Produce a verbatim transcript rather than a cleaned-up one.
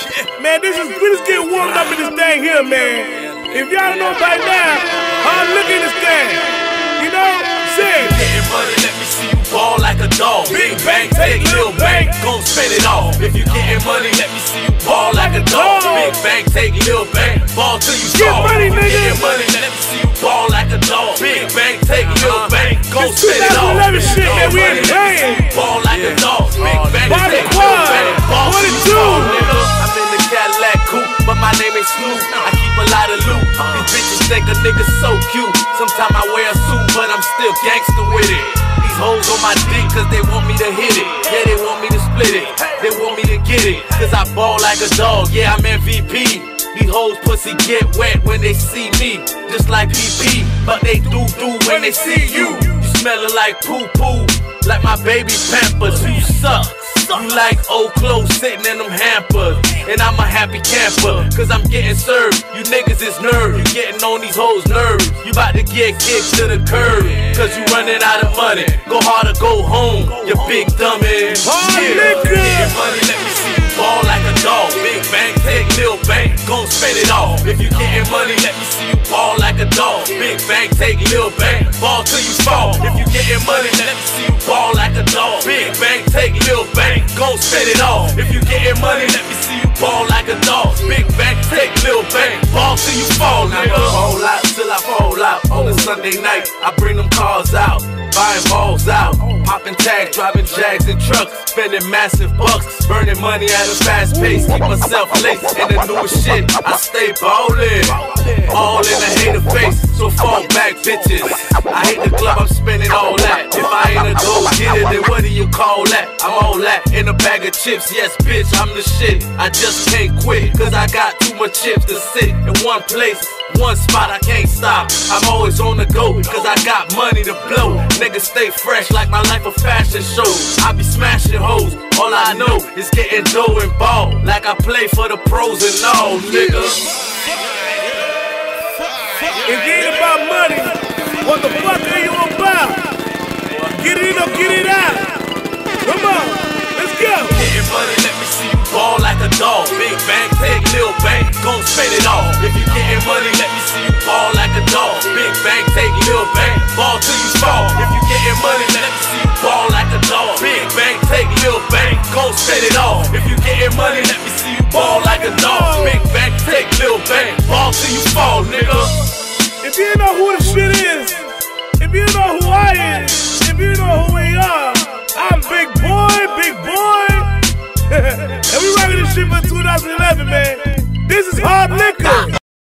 Man, this is, we just get warmed up in this thing here, man. If y'all don't know by now, I'm looking at this thing. You know, say getting money, let me see you ball like a dog. Big bang, take little bang, gon' spend it all. If you getting money, let me see you ball like a dog. Big bang, take little bang, ball till you fall. Get money, nigga. Getting money, let me see you ball like a dog. Big bang, take little bang, gon' spend it all. twenty eleven shit that we ain't playing. Ball like a dog. Big bang, Body take quad. little bang, ball till you twenty-two. fall, nigga. I'm in the Cadillac coupe, but my name ain't Snoop. I keep a lot of loot. These bitches think a nigga so cute. Sometimes I wear a suit, but I'm still gangster with it. These hoes on my dick cause they want me to hit it. Yeah, they want me to split it. They want me to get it. Cause I ball like a dog, yeah, I'm M V P. These hoes pussy get wet when they see me. Just like P P, but they do do when they see you. You smelling like poo poo, like my baby Pampers. You suck. You like old clothes sitting in them hampers. And I'm a happy camper, cause I'm getting served. You niggas is nerves, you getting on these hoes' nerves. You about to get kicked to the curb, cause you running out of money. Go hard or go home, you big dummy. Yeah, getting money, let me see you ball like a dog. Big bang, take little bang, gon' spend it all. If you getting money, let me see you ball like a dog. Big bang, take little bang, ball till you fall. If you getting money, let me see you ball like a dog. Big bang, take little bang, gon' spend it all. If you getting money, let me see you ball like a dog. Big bang, take little bang, ball till you fall, nigga. Fall out till I fall out. On a Sunday night, I bring them cars out, buying balls out, popping tags, driving Jags and trucks, spending massive bucks, burning money at a fast pace. Keep myself late in the newest shit. I stay ballin', all in the hater face. So fall back, bitches. I hate the club, I'm spending all that. If I ain't a go-getter, then what do you call that? I'm all that in a bag of chips. Yes, bitch, I'm the shit. I just can't quit, cause I got too much chips to sit in one place. One spot, I can't stop. I'm always on the go, cause I got money to blow. Niggas stay fresh like my life a fashion show. I be smashing hoes, all I know is getting dough and ball. Like I play for the pros and all, nigga. If it ain't about money, what the fuck are you about? Get it in or get it out. Come on, let's go. Getting money, let me see you ball like a dog. Big bang, take little bang, gon' spend it all. If you getting money, let me see you ball like a dog. Big bang, take little bang, ball till you fall. If you getting money, let me see you ball like a dog. Big bang, take little bang, gon' spend it all. If you getting money, let me see you ball like a dog. Big bang, take little bang, ball till you fall, nigga. If you know who the shit is, if you know who I is, if you know who we are, I'm Big Boy, Big Boy. And we rockin' this shit for two thousand eleven, man. This is hard.